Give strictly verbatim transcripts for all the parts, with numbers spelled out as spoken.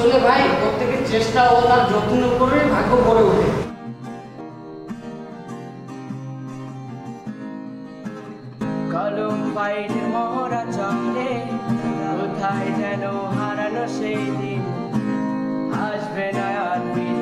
আসলে ভাই প্রত্যেকের চেষ্টা ও তার যত্ন করে ভাগ্য করে ওঠে। কলম বাইরের মহড়া চলে, কোথায় যেন হারানো সেই দিন, আসবে না আর ফিরে।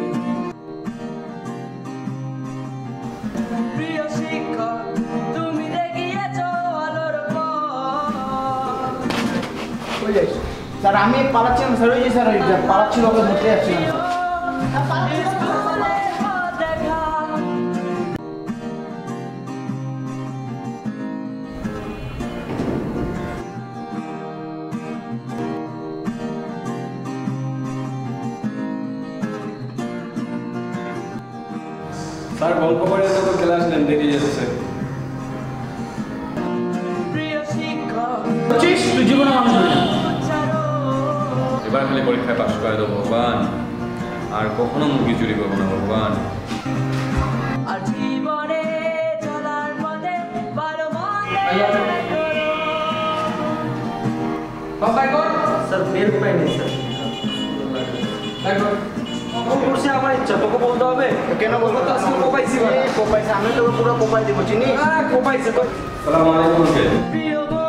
প্রিয় শিক্ষক, তুমি দেখিয়েছ আলোর পথ। স্যার আমি পালাচ্ছিলাম স্যার, ওই যে স্যার পালাচ্ছিল, ওকে ধরতে যাচ্ছিলাম স্যার। গল্প করে তো ক্লাস নেন, দেখে যাচ্ছে। তুই জীবনে মানুষ হবি না। এবার খালি পরীক্ষায় পাশ করে দেবো ভগবান, আর কখনো মুরগি চুরি করবো না ভগবান। আর জীবনে চলার পথে ভালো স্যার বের পাইনি স্যার। করছে আমার ইচ্ছা, তোকে বলতে হবে কেন? বলবো তো আজকে কোপাইছি, কোপাইছি আমি তোকে পুরো কোপাই দিব, চিনি কোপাইছে তো। সালাম আলাইকুম। প্রিয়